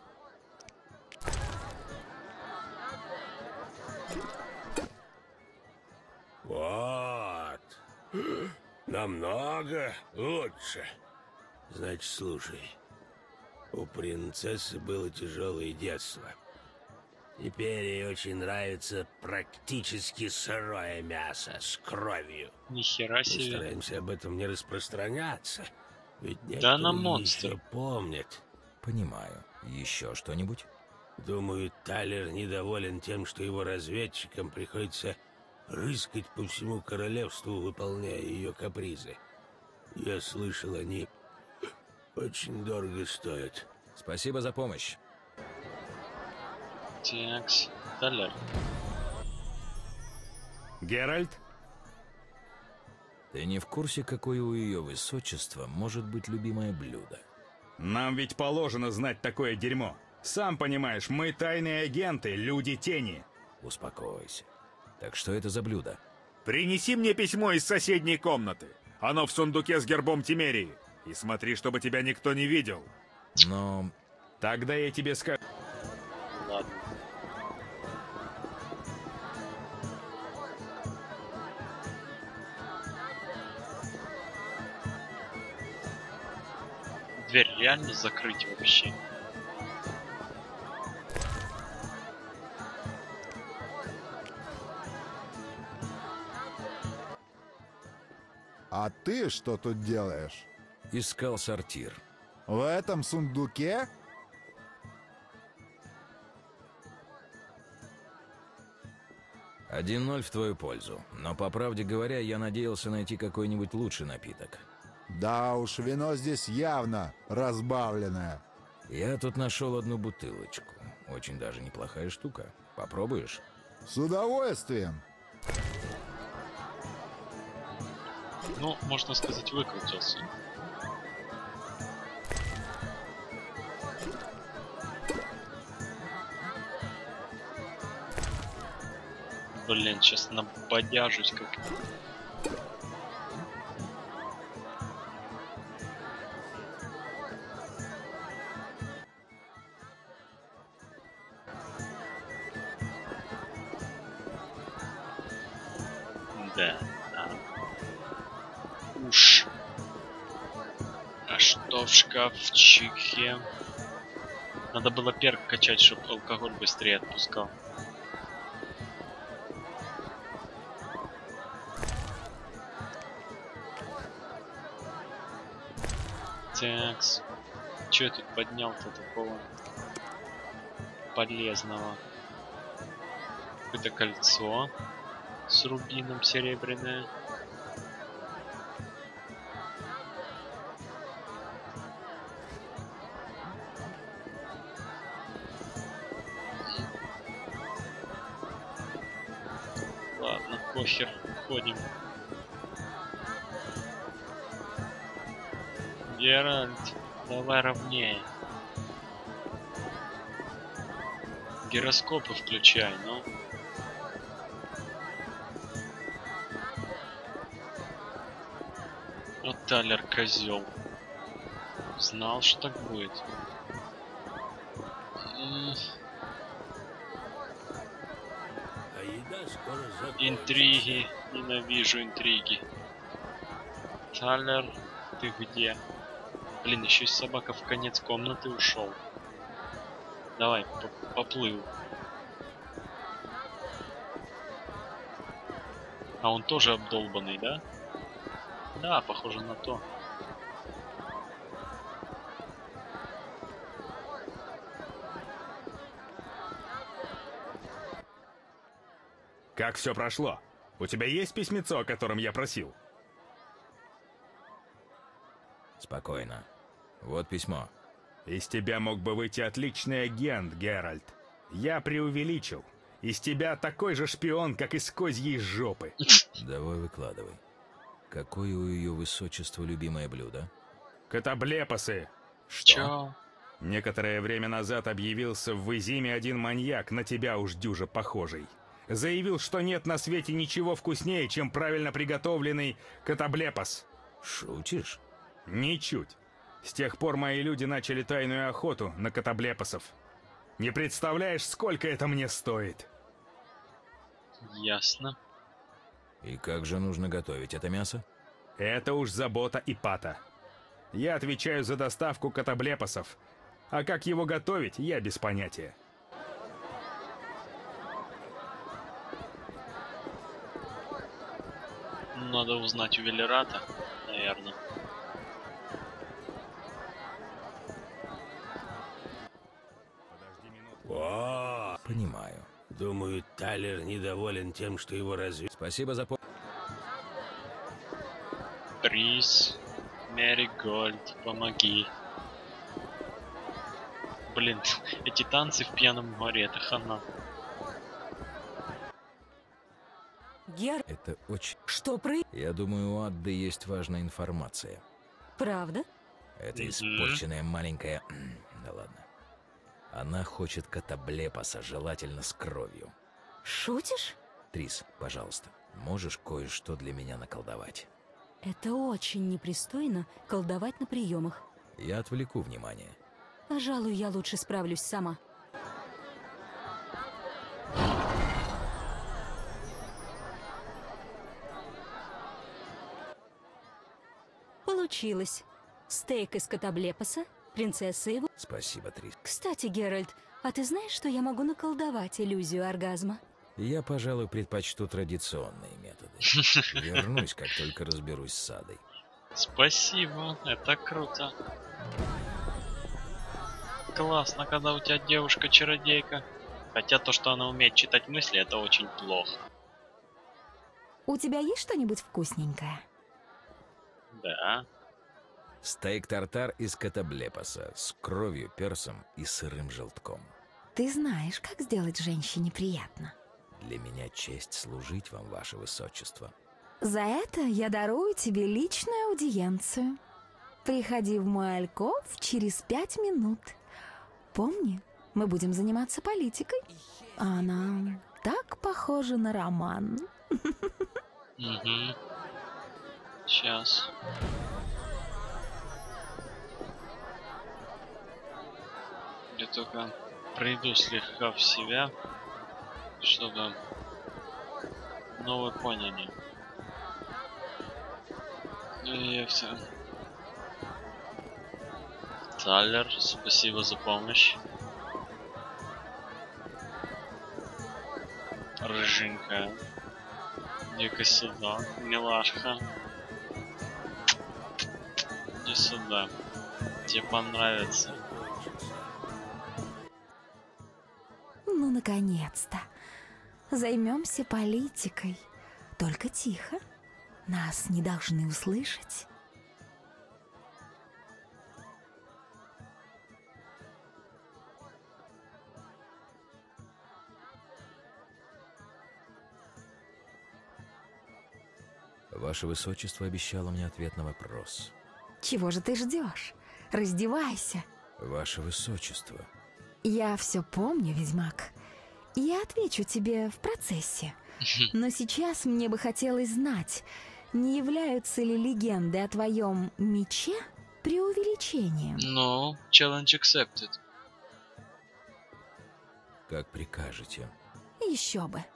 Speaker 7: Вот. Намного лучше. Значит, слушай. У принцессы было тяжелое детство. Теперь ей очень нравится практически сырое мясо с кровью.
Speaker 1: Нихера
Speaker 7: Мы
Speaker 1: себе.
Speaker 7: стараемся об этом не распространяться. Ведь
Speaker 1: Да она
Speaker 7: некоторые
Speaker 1: монстр.
Speaker 7: еще помнят.
Speaker 2: Понимаю. Еще что-нибудь?
Speaker 7: Думаю, Талер недоволен тем, что его разведчикам приходится рыскать по всему королевству, выполняя ее капризы. Я слышал, они очень дорого стоят.
Speaker 2: Спасибо за помощь.
Speaker 1: Текс. Талер.
Speaker 10: Геральт?
Speaker 2: Ты не в курсе, какое у ее высочества может быть любимое блюдо?
Speaker 10: Нам ведь положено знать такое дерьмо. Сам понимаешь, мы тайные агенты, люди тени.
Speaker 2: Успокойся. Так что это за блюдо?
Speaker 10: Принеси мне письмо из соседней комнаты. Оно в сундуке с гербом Тимерии. И смотри, чтобы тебя никто не видел.
Speaker 2: Но...
Speaker 10: Тогда я тебе скажу...
Speaker 1: Ладно. Дверь реально закрыть вообще?
Speaker 12: А ты что тут делаешь?
Speaker 2: Искал сортир.
Speaker 12: В этом сундуке?
Speaker 2: Один ноль в твою пользу. Но, по правде говоря, я надеялся найти какой-нибудь лучший напиток.
Speaker 12: Да уж, вино здесь явно разбавленное.
Speaker 2: Я тут нашел одну бутылочку. Очень даже неплохая штука. Попробуешь?
Speaker 12: С удовольствием.
Speaker 1: Ну, можно сказать, выкрутился. Блин, сейчас набодяжусь как... Да. А. Уж. А что в шкафчике? Надо было перк качать, чтобы алкоголь быстрее отпускал. Такс. Че я тут поднял-то такого полезного? Какое-то кольцо с рубином серебряное. Ладно, похер, ходим. Геральт, давай ровнее. Гироскопы включай, ну. Вот Талер козел. Знал, что так будет.
Speaker 7: А еда скоро закончится.
Speaker 1: Интриги. Ненавижу интриги. Талер, ты где? Блин, еще и собака в конец комнаты ушел. Давай, поплыл. А он тоже обдолбанный, да? Да, похоже на то.
Speaker 10: Как все прошло? У тебя есть письмецо, о котором я просил?
Speaker 2: Спокойно. Вот письмо.
Speaker 10: Из тебя мог бы выйти отличный агент, Геральт. Я преувеличил. Из тебя такой же шпион, как из козьей жопы.
Speaker 2: Давай выкладывай. Какое у ее высочества любимое блюдо?
Speaker 10: Катаблепосы!
Speaker 2: Что?
Speaker 1: Чё?
Speaker 10: Некоторое время назад объявился в Изиме один маньяк, на тебя уж дюже похожий. Заявил, что нет на свете ничего вкуснее, чем правильно приготовленный катаблепос.
Speaker 2: Шутишь?
Speaker 10: Ничуть. С тех пор мои люди начали тайную охоту на катаблепосов. Не представляешь, сколько это мне стоит?
Speaker 1: Ясно.
Speaker 2: И как же нужно готовить это мясо?
Speaker 10: Это уж забота Ипата. Я отвечаю за доставку катаблепосов. А как его готовить, я без понятия.
Speaker 1: Надо узнать у Велерата, наверное.
Speaker 7: О,
Speaker 2: Понимаю.
Speaker 7: думаю, Талер недоволен тем, что его разве...
Speaker 2: Спасибо за помощь.
Speaker 1: Трис, Меригольд, помоги. Блин, эти танцы в пьяном море, это хана.
Speaker 6: Гер,
Speaker 2: Это очень...
Speaker 6: что про...
Speaker 2: Я думаю, у Адды есть важная информация.
Speaker 6: Правда?
Speaker 2: Это
Speaker 1: Мгм.
Speaker 2: испорченная маленькая... Да ладно. Она хочет катаблепоса, желательно с кровью.
Speaker 6: Шутишь?
Speaker 2: Трис, пожалуйста, можешь кое-что для меня наколдовать?
Speaker 6: Это очень непристойно колдовать на приемах.
Speaker 2: Я отвлеку внимание.
Speaker 6: Пожалуй, я лучше справлюсь сама. Получилось. Стейк из катаблепоса, принцесса его...
Speaker 2: Спасибо, Трис.
Speaker 6: Кстати, Геральт, а ты знаешь, что я могу наколдовать иллюзию оргазма?
Speaker 2: Я, пожалуй, предпочту традиционные методы. Вернусь, как только разберусь с Адой.
Speaker 1: Спасибо, это круто. Классно, когда у тебя девушка-чародейка. Хотя то, что она умеет читать мысли, это очень плохо.
Speaker 6: У тебя есть что-нибудь вкусненькое?
Speaker 1: Да.
Speaker 2: Стейк-тартар из катаблепоса с кровью, перцем и сырым желтком.
Speaker 6: Ты знаешь, как сделать женщине приятно.
Speaker 2: Для меня честь служить вам, ваше высочество.
Speaker 6: За это я дарую тебе личную аудиенцию. Приходи в мой альков через пять минут. Помни, мы будем заниматься политикой. Она так похожа на роман.
Speaker 1: Угу. Сейчас. Я только приду слегка в себя, чтобы... Ну, вы поняли. И все. Талер, спасибо за помощь. Рыженькая. Иди-ка сюда, милашка. Иди сюда. Тебе понравится.
Speaker 6: Ну, наконец-то. Займемся политикой. Только тихо. Нас не должны услышать.
Speaker 2: Ваше высочество обещало мне ответ на вопрос.
Speaker 6: Чего же ты ждешь? Раздевайся.
Speaker 2: Ваше высочество.
Speaker 6: Я все помню, ведьмак. Я отвечу тебе в процессе. Но сейчас мне бы хотелось знать, не являются ли легенды о твоем мече преувеличением?
Speaker 1: Ну, challenge accepted.
Speaker 2: Как прикажете.
Speaker 6: Еще бы.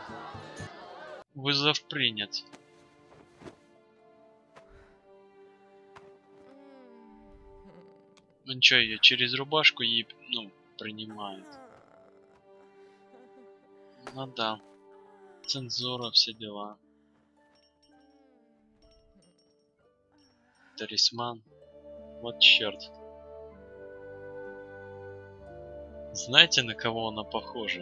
Speaker 1: Вызов принят. Ну ничего, ее через рубашку ей, ну, принимают. Ну да. Цензура, все дела. Талисман. Вот черт. Знаете, на кого она похожа?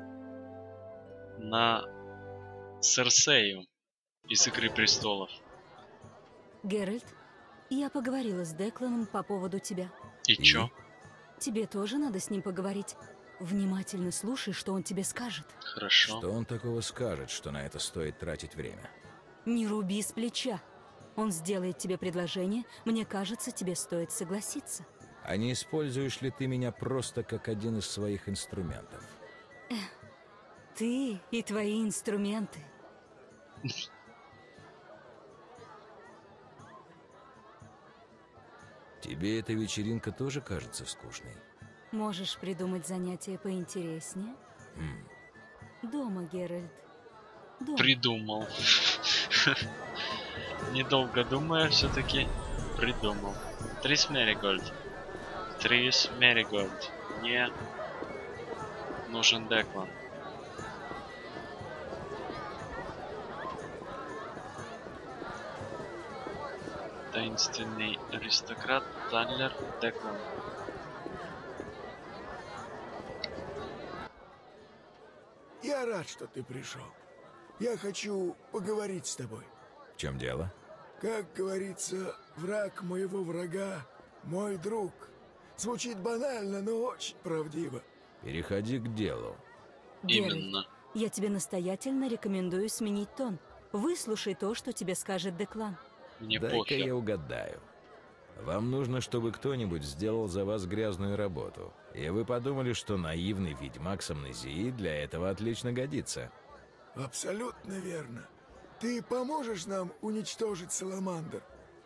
Speaker 1: На Серсею из Игры Престолов.
Speaker 6: Геральт, я поговорила с Декланом по поводу тебя.
Speaker 1: И чё?
Speaker 6: Тебе тоже надо с ним поговорить. Внимательно слушай, что он тебе скажет.
Speaker 1: Хорошо.
Speaker 2: Что он такого скажет, что на это стоит тратить время?
Speaker 6: Не руби с плеча.
Speaker 13: Он сделает тебе предложение, мне кажется, тебе стоит согласиться.
Speaker 2: А не используешь ли ты меня просто как один из своих инструментов?
Speaker 13: Эх, ты и твои инструменты.
Speaker 2: Тебе эта вечеринка тоже кажется скучной?
Speaker 13: Можешь придумать занятие поинтереснее?
Speaker 2: Хм.
Speaker 13: Дома, Геральт. Дома.
Speaker 1: Придумал. Недолго думая, все-таки придумал. Трис Меригольд. Трис Меригольд. Мне нужен Деклан. Таинственный аристократ Таллер Деклан.
Speaker 8: Я рад, что ты пришел. Я хочу поговорить с тобой.
Speaker 2: В чем дело?
Speaker 8: Как говорится, враг моего врага — мой друг. Звучит банально, но очень правдиво.
Speaker 2: Переходи к делу.
Speaker 13: Геральт,
Speaker 1: Именно.
Speaker 13: я тебе настоятельно рекомендую сменить тон. Выслушай то, что тебе скажет Деклан.
Speaker 1: Мне
Speaker 2: Дай-ка
Speaker 1: похер.
Speaker 2: я угадаю. Вам нужно, чтобы кто-нибудь сделал за вас грязную работу. И вы подумали, что наивный ведьмак с амнезией для этого отлично годится.
Speaker 8: Абсолютно верно. Ты поможешь нам уничтожить Саламандр?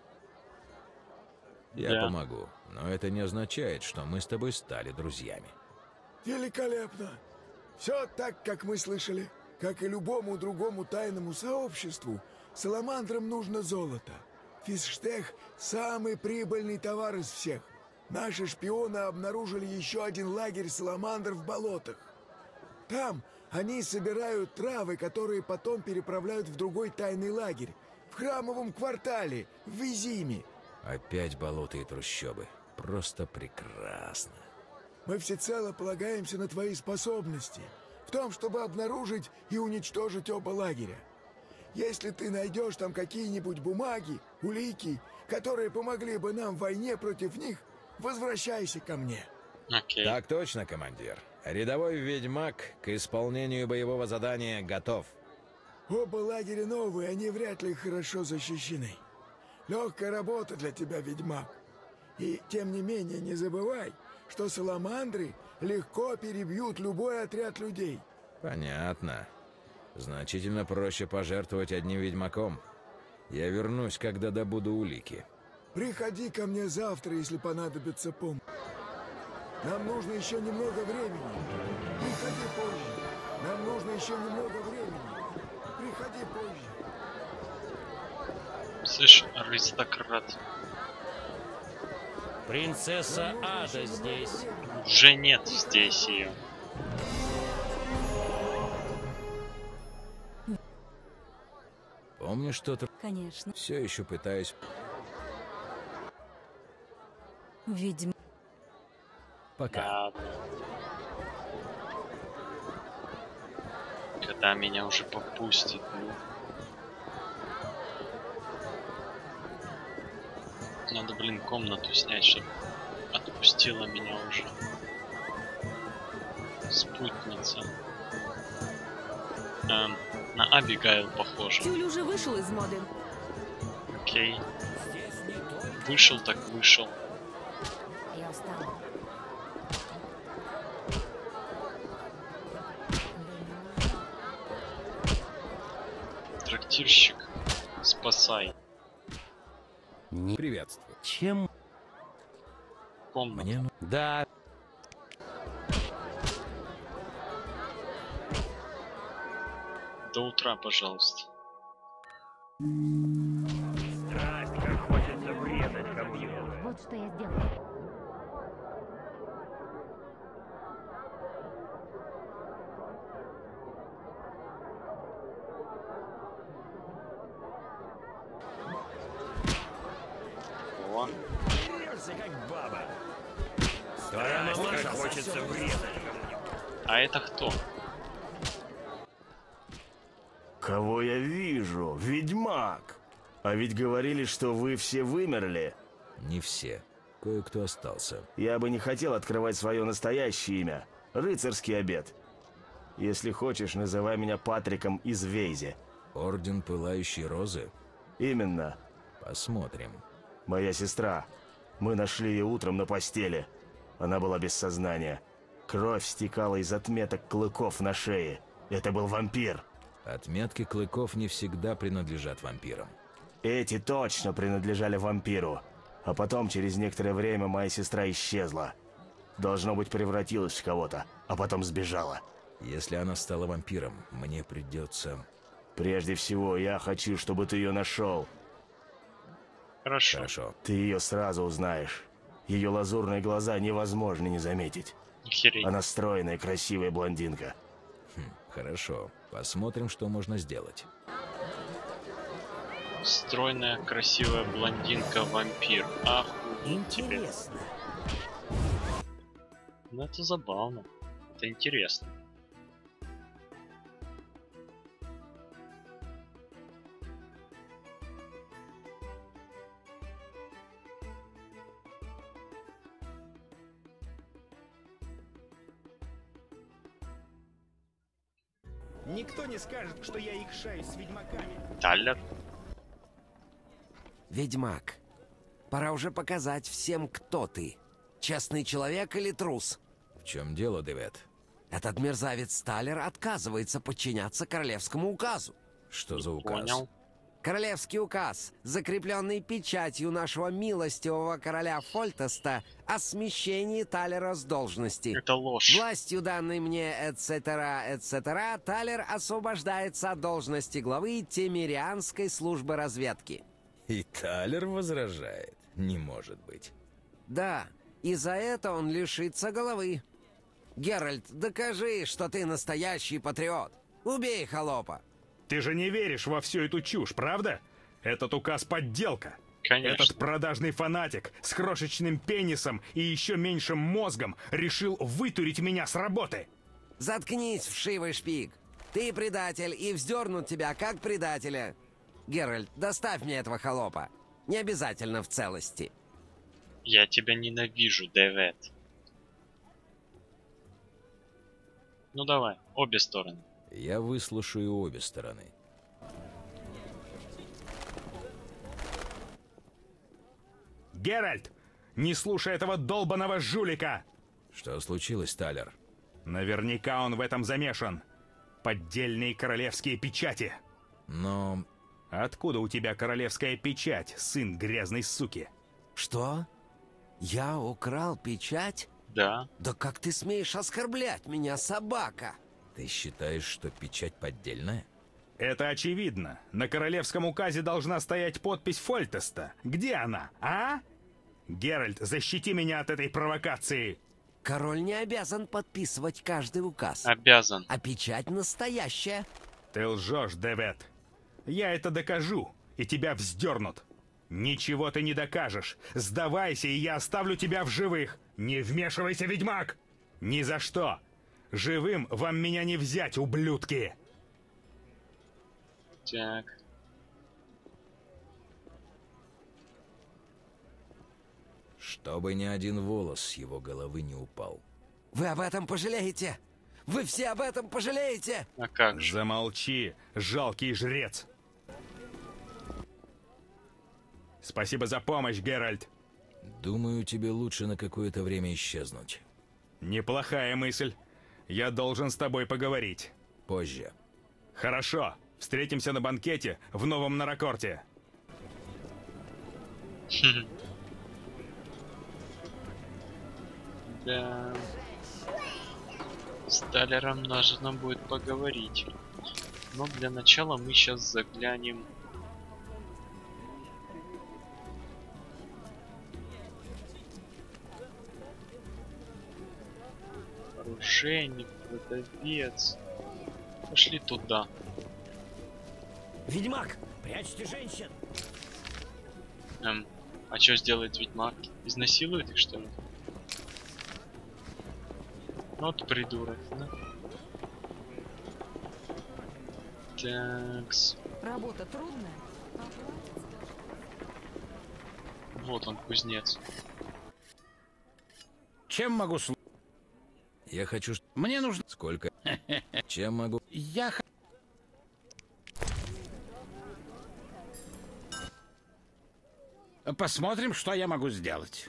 Speaker 2: Я
Speaker 1: Да.
Speaker 2: помогу, но это не означает, что мы с тобой стали друзьями.
Speaker 8: Великолепно. Все так, как мы слышали. Как и любому другому тайному сообществу, Саламандрам нужно золото. Физштех – самый прибыльный товар из всех. Наши шпионы обнаружили еще один лагерь Саламандр в болотах. Там они собирают травы, которые потом переправляют в другой тайный лагерь. В храмовом квартале, в Визиме.
Speaker 2: Опять болота и трущобы. Просто прекрасно.
Speaker 8: Мы всецело полагаемся на твои способности в том, чтобы обнаружить и уничтожить оба лагеря. Если ты найдешь там какие-нибудь бумаги, улики, которые помогли бы нам в войне против них, возвращайся ко мне.
Speaker 1: Окей.
Speaker 2: Так точно, командир. Рядовой ведьмак к исполнению боевого задания готов.
Speaker 8: Оба лагеря новые, они вряд ли хорошо защищены. Легкая работа для тебя, ведьмак. И тем не менее не забывай, что саламандры легко перебьют любой отряд людей.
Speaker 2: Понятно. Значительно проще пожертвовать одним ведьмаком. Я вернусь, когда добуду улики.
Speaker 8: Приходи ко мне завтра, если понадобится помощь. Нам нужно еще немного времени. Приходи позже. Нам нужно еще немного времени. Приходи позже.
Speaker 1: Слышь, аристократ.
Speaker 14: Принцесса Ада здесь.
Speaker 1: Уже нет здесь ее.
Speaker 2: Помнишь что-то?
Speaker 13: Конечно.
Speaker 2: Все еще пытаюсь.
Speaker 13: Ведьма.
Speaker 2: Пока.
Speaker 1: Да. Когда меня уже попустит, ну. Надо, блин, комнату снять, чтобы отпустила меня уже спутница. Эм, на Абигайл похоже.
Speaker 15: Тюль уже вышел из моды.
Speaker 1: Окей. Вышел так вышел.
Speaker 15: Я устала.
Speaker 1: Трактирщик, спасай.
Speaker 2: Не приветствую.
Speaker 14: Чем?
Speaker 1: Комната.
Speaker 2: Мне...
Speaker 14: Да.
Speaker 1: До утра, пожалуйста.
Speaker 16: Страсть, как хочется врезать ко мне.
Speaker 15: Вот что я сделаю.
Speaker 1: О,
Speaker 16: Как баба. Страсть, как хочется врезать ко мне.
Speaker 1: а это кто?
Speaker 17: Кого я вижу? Ведьмак! А ведь говорили, что вы все вымерли.
Speaker 2: Не все. Кое-кто остался.
Speaker 17: Я бы не хотел открывать свое настоящее имя. Рыцарский обет. Если хочешь, называй меня Патриком из Вейзе.
Speaker 2: Орден Пылающей Розы?
Speaker 17: Именно.
Speaker 2: Посмотрим.
Speaker 17: Моя сестра. Мы нашли ее утром на постели. Она была без сознания. Кровь стекала из отметок клыков на шее. Это был вампир.
Speaker 2: Отметки клыков не всегда принадлежат вампирам.
Speaker 17: Эти точно принадлежали вампиру. А потом, через некоторое время, моя сестра исчезла. Должно быть, превратилась в кого-то, а потом сбежала.
Speaker 2: Если она стала вампиром, мне придется...
Speaker 17: Прежде всего, я хочу, чтобы ты ее нашел.
Speaker 1: Хорошо.
Speaker 2: Хорошо.
Speaker 17: Ты ее сразу узнаешь. Ее лазурные глаза невозможно не заметить.
Speaker 1: Охереть.
Speaker 17: Она стройная, красивая блондинка.
Speaker 2: Хм, хорошо. Посмотрим, что можно сделать.
Speaker 1: Стройная, красивая блондинка-вампир. Охуеть тебе.
Speaker 9: Интересно.
Speaker 1: Ну это забавно. Это интересно.
Speaker 10: Никто не скажет, что я икшаюсь с ведьмаками.
Speaker 1: Таллер?
Speaker 9: Ведьмак, пора уже показать всем, кто ты. Честный человек или трус?
Speaker 2: В чем дело, Девет?
Speaker 9: Этот мерзавец Таллер отказывается подчиняться королевскому указу.
Speaker 2: Что за указ?
Speaker 1: Понял.
Speaker 9: Королевский указ, закрепленный печатью нашего милостивого короля Фольтеста о смещении Таллера с должности.
Speaker 1: Это ложь.
Speaker 9: Властью данной мне, эт-цетера, эт-цетера, Таллер освобождается от должности главы Темерианской службы разведки.
Speaker 2: И Таллер возражает. Не может быть.
Speaker 9: Да, и за это он лишится головы. Геральт, докажи, что ты настоящий патриот. Убей холопа.
Speaker 10: Ты же не веришь во всю эту чушь, правда? Этот указ подделка.
Speaker 1: Конечно.
Speaker 10: Этот продажный фанатик с крошечным пенисом и еще меньшим мозгом решил вытурить меня с работы.
Speaker 9: Заткнись, вшивый шпик. Ты предатель, и вздернут тебя как предателя. Геральт, доставь мне этого холопа. Не обязательно в целости.
Speaker 1: Я тебя ненавижу, Девет. Ну давай, обе стороны.
Speaker 2: Я выслушаю обе стороны.
Speaker 10: Геральт, не слушай этого долбаного жулика!
Speaker 2: Что случилось, Таллер?
Speaker 10: Наверняка он в этом замешан. Поддельные королевские печати.
Speaker 2: Но...
Speaker 10: Откуда у тебя королевская печать, сын грязной суки?
Speaker 9: Что? Я украл печать?
Speaker 1: Да.
Speaker 9: Да как ты смеешь оскорблять меня, собака?
Speaker 2: Ты считаешь, что печать поддельная?
Speaker 10: Это очевидно. На королевском указе должна стоять подпись Фольтеста. Где она, а? Геральт, защити меня от этой провокации.
Speaker 9: Король не обязан подписывать каждый указ.
Speaker 1: Обязан.
Speaker 9: А печать настоящая.
Speaker 10: Ты лжешь, Девет. Я это докажу, и тебя вздернут. Ничего ты не докажешь. Сдавайся, и я оставлю тебя в живых. Не вмешивайся, ведьмак! Ни за что. Живым вам меня не взять, ублюдки!
Speaker 1: Так.
Speaker 2: Чтобы ни один волос с его головы не упал.
Speaker 9: Вы об этом пожалеете? Вы все об этом пожалеете?
Speaker 1: А как же?
Speaker 10: Замолчи, жалкий жрец. Спасибо за помощь, Геральт.
Speaker 2: Думаю, тебе лучше на какое-то время исчезнуть.
Speaker 10: Неплохая мысль. Я должен с тобой поговорить.
Speaker 2: Позже.
Speaker 10: Хорошо. Встретимся на банкете в Новом Наракорте.
Speaker 1: Да. С Таллером нужно будет поговорить. Но для начала мы сейчас заглянем. Оружейник, продавец. Пошли туда.
Speaker 5: Ведьмак, прячьте женщин.
Speaker 1: Эм, а что сделает ведьмак? Изнасилует их, что ли? Вот придурок, да? Такс.
Speaker 15: Работа трудная.
Speaker 1: Вот он, кузнец.
Speaker 18: Чем могу служить?
Speaker 2: Я хочу...
Speaker 18: Мне нужно...
Speaker 2: Сколько? Чем могу...
Speaker 18: Я хочу... Посмотрим, что я могу сделать.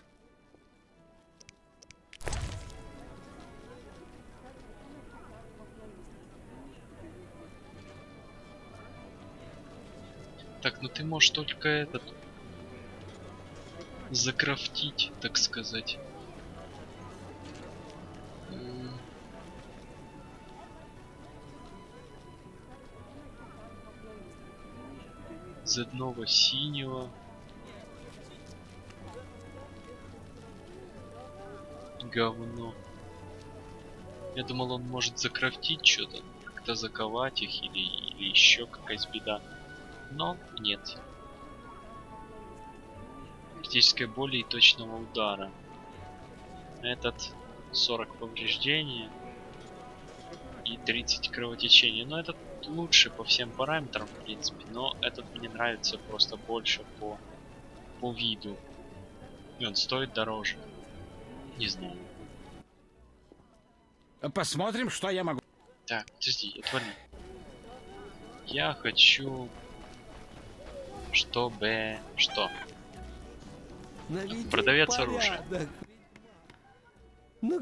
Speaker 1: Так, ну ты можешь только этот закрафтить, так сказать. Зедного синего. Говно. Я думал, он может закрафтить что-то, как-то заковать их или, или еще какая-то беда. Но нет. Критической боли и точного удара. Этот сорок повреждений и тридцать кровотечений. Но этот лучше по всем параметрам, в принципе. Но этот мне нравится просто больше по, по виду. И он стоит дороже. Не знаю.
Speaker 18: Посмотрим, что я могу...
Speaker 1: Так, подожди, отвали. Я хочу... Чтобы... Что?
Speaker 5: Наведи
Speaker 1: Продавец
Speaker 5: порядок.
Speaker 1: оружия.
Speaker 5: Ну...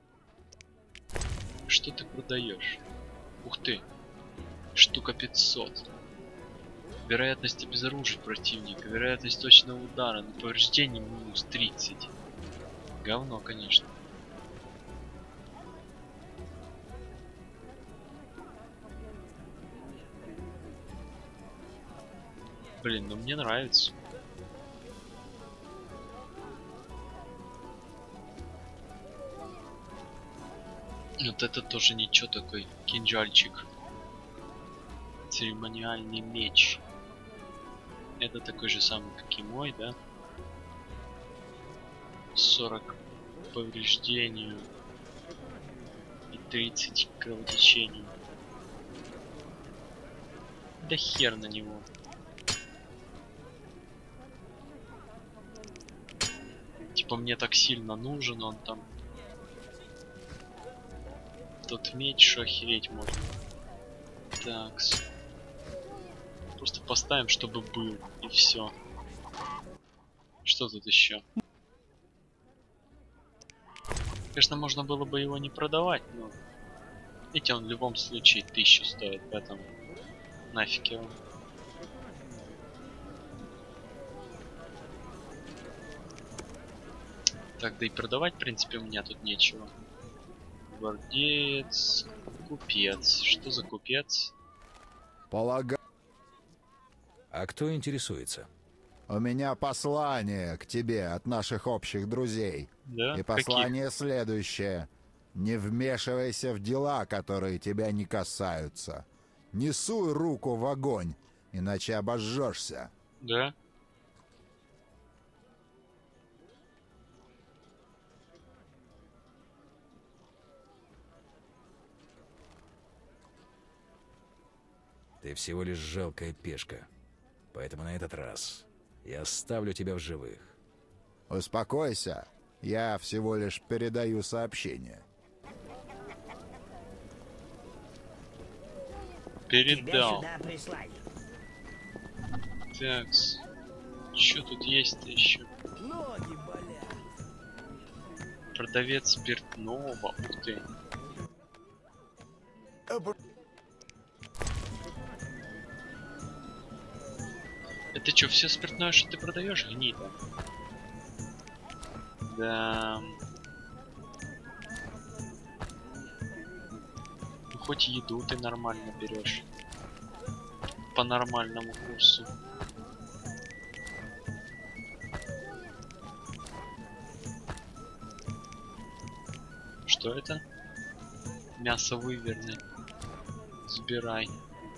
Speaker 1: Что ты продаешь? Ух ты. Штука пятьсот. Вероятность обезоружить противника. Вероятность точного удара. На повреждение минус тридцать. Говно, конечно. Блин, ну мне нравится. Вот это тоже ничего такой. Кинжальчик. Церемониальный меч. Это такой же самый, как и мой, да? сорок повреждению и тридцать кровотечению. Да хер на него. Типа мне так сильно нужен он там. Тот меч, что охереть можно. Так. Просто поставим, чтобы был. И все. Что тут еще? Конечно, можно было бы его не продавать, но... Видите, он в любом случае тысячу стоит, поэтому... Нафиг его. Так, да и продавать, в принципе, у меня тут нечего. Гвардеец... Купец. Что за купец?
Speaker 12: Полагаю...
Speaker 2: А кто интересуется?
Speaker 12: У меня послание к тебе от наших общих друзей.
Speaker 1: Да?
Speaker 12: И послание следующее. Не вмешивайся в дела, которые тебя не касаются. Не суй руку в огонь, иначе обожжешься.
Speaker 1: Да?
Speaker 2: Ты всего лишь жалкая пешка. Поэтому на этот раз я оставлю тебя в живых.
Speaker 12: Успокойся. Я всего лишь передаю сообщение.
Speaker 1: Передал. Так, что тут есть-то еще? Продавец спиртного. Ух ты. Это что, все спиртное, что ты продаешь, гнида? Да. Ну, хоть еду ты нормально берешь. По нормальному курсу. Что это? Мясо выверны. Забирай.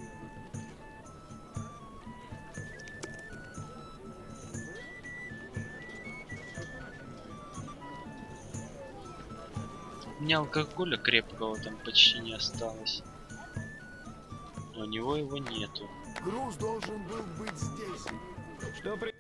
Speaker 1: У меня алкоголя крепкого там почти не осталось. Но у него его нету.
Speaker 8: Груз должен был быть здесь.
Speaker 18: Что при...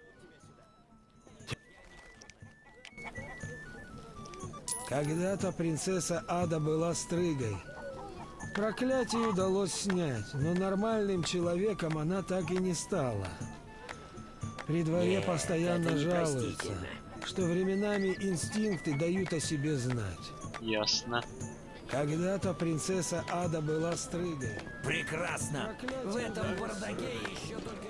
Speaker 4: Когда-то принцесса Ада была стрыгой. Проклятие удалось снять, но нормальным человеком она так и не стала. При дворе
Speaker 7: Нет,
Speaker 4: постоянно
Speaker 7: это
Speaker 4: жалуются,
Speaker 7: непростительно.
Speaker 4: что временами инстинкты дают о себе знать.
Speaker 1: Ясно.
Speaker 4: Когда-то принцесса Ада была стрыгой.
Speaker 5: Прекрасно. В этом бардаке еще только...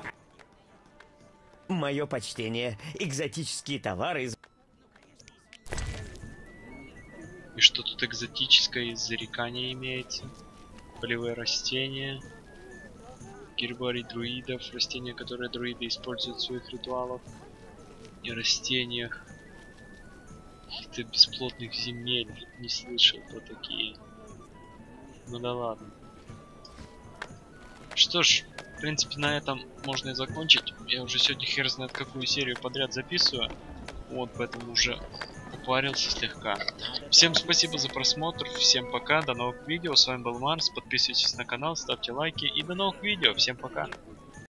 Speaker 19: Мое почтение. Экзотические товары из...
Speaker 1: И что тут экзотическое из зарекания имеется? Полевые растения. Гербарий друидов. Растения, которые друиды используют в своих ритуалах. И растениях. Каких-то бесплотных земель. Не слышал про такие. Ну да ладно. Что ж, в принципе, на этом можно и закончить. Я уже сегодня хер знает какую серию подряд записываю. Вот, поэтому уже упарился слегка. Всем спасибо за просмотр. Всем пока. До новых видео. С вами был Марс. Подписывайтесь на канал, ставьте лайки. И до новых видео. Всем пока.